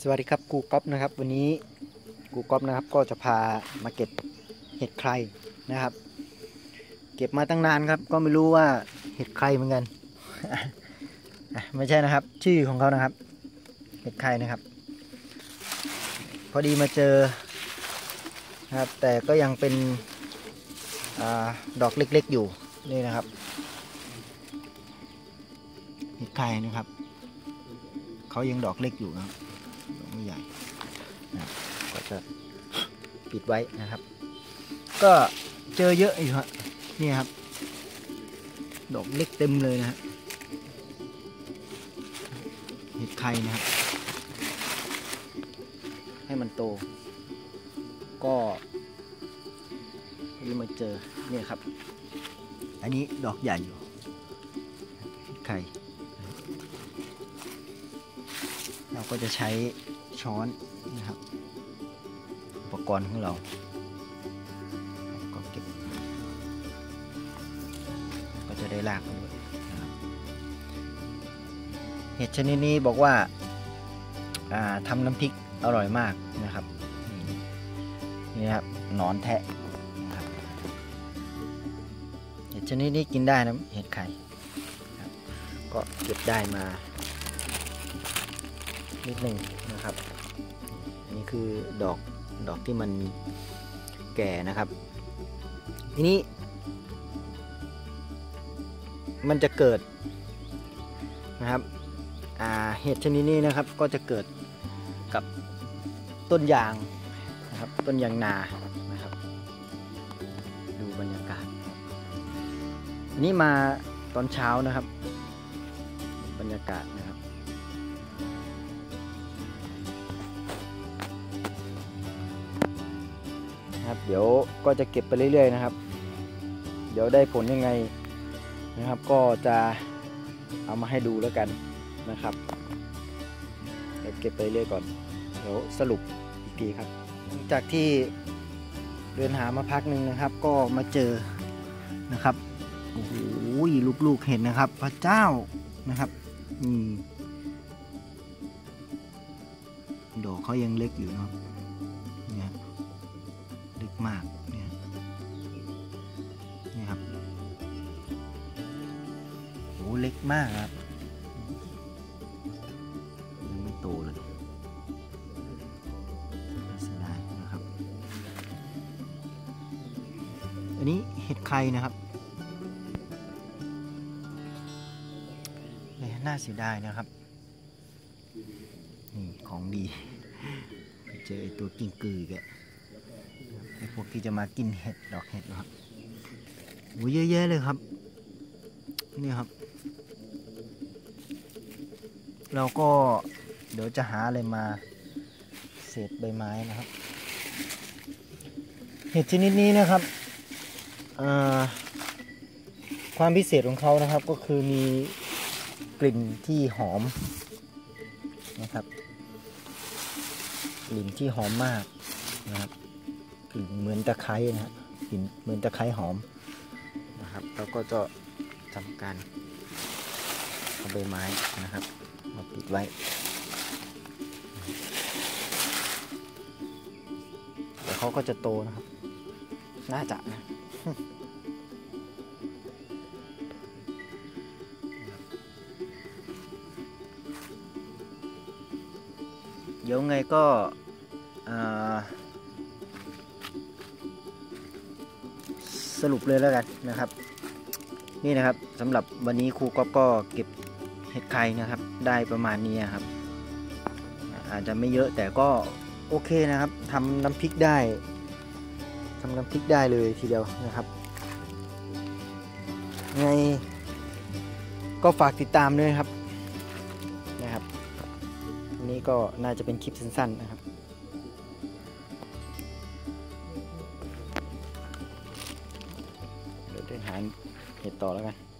สวัสดีครับกูก๊อฟนะครับวันนี้กูก๊อฟนะครับก็จะพามาเก็บเห็ดใครนะครับ เก็บมาตั้งนานครับก็ไม่รู้ว่าเห็ดใครเหมือนกัน ไม่ใช่นะครับชื่อของเขานะครับเห็ดใครนะครับ พอดีมาเจอนะครับแต่ก็ยังเป็นดอกเล็กๆอยู่นี่นะครับเห็ดใครนะครับเขายังดอกเล็กอยู่นะครับดอกไม่ใหญ่นะก็จะปิดไว้นะครับก็เจอเยอะอยู่ฮะนี่ครับดอกเล็กเต็มเลยนะฮะเห็ดไข่นะครับให้มันโตก็นี่มาเจอเนี่ยครับอันนี้ดอกใหญ่อยู่เห็ดไข่เราก็จะใช้ช้อนนะครับอุปกรณ์ของเราก็เก็บก็จะได้รากไปด้วยนะครับเห็ดชนิดนี้บอกว่าทำน้ำพริกอร่อยมากนะครับนี่ครับหนอนแทะนะครับเห็ดชนิดนี้กินได้นะเห็ดไข่ก็เก็บได้มานิดหนึ่งนะครับอันนี้คือดอกที่มันแก่นะครับทีนี้มันจะเกิดนะครับเห็ดชนิดนี้นะครับก็จะเกิดกับต้นยางนะครับต้นยางนานะครับดูบรรยากาศอันนี้มาตอนเช้านะครับบรรยากาศนะครับเดี๋ยวก็จะเก็บไปเรื่อยๆนะครับเดี๋ยวได้ผลยังไงนะครับก็จะเอามาให้ดูแล้วกันนะครับเดี๋ยวเก็บไปเรื่อยก่อนเดี๋ยวสรุปอีกทีครับหลังจากที่เดินหามาพักหนึ่งนะครับก็มาเจอนะครับโอ้โหลูกๆเห็นนะครับพระเจ้านะครับดอกเขายังเล็กอยู่เนาะเนี่ยเล็กมากเนี่ยครับโอ้เล็กมากครับยังไม่โตเลยเสียดายนะครับอันนี้เห็ดไข่นะครับน่าเสียดายนะครับนี่ของดีไปเจอไอตัวกิ้งกือแกไอพวกที่จะมากินเห็ดดอกเห็ดนะครับโอ้เยอะแยะเลยครับนี่ครับเราก็เดี๋ยวจะหาอะไรมาเศษใบไม้นะครับเห็ดชนิดนี้นะครับความพิเศษของเขานะครับก็คือมีกลิ่นที่หอมนะครับกลิ่นที่หอมมากนะครับกลิ่นเหมือนตะไคร้นะกลิ่นเหมือนตะไคร้หอมนะครับแล้วก็จะทำการเอาใบไม้นะครับมาปิดไว้เดี๋ยวเขาก็จะโตนะครับน่าจะนะเดี๋ยวไงก็สรุปเลยแล้วกันนะครับนี่นะครับสำหรับวันนี้ครูก๊อฟก็เก็บเห็ดไข่นะครับได้ประมาณนี้ครับอาจจะไม่เยอะแต่ก็โอเคนะครับทำน้ำพริกได้เลยทีเดียวนะครับไงก็ฝากติดตามด้วยครับวันนี้ก็น่าจะเป็นคลิปสั้นๆนะครับเดี๋ยวหาเห็ดต่อแล้วกัน